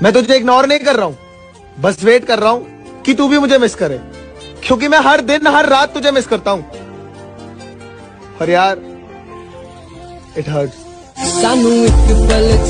मैं तुझे इग्नोर नहीं कर रहा हूँ, बस वेट कर रहा हूँ कि तू भी मुझे मिस करे, क्योंकि मैं हर दिन हर रात तुझे मिस करता हूँ। और यार, इट हर्ट्स।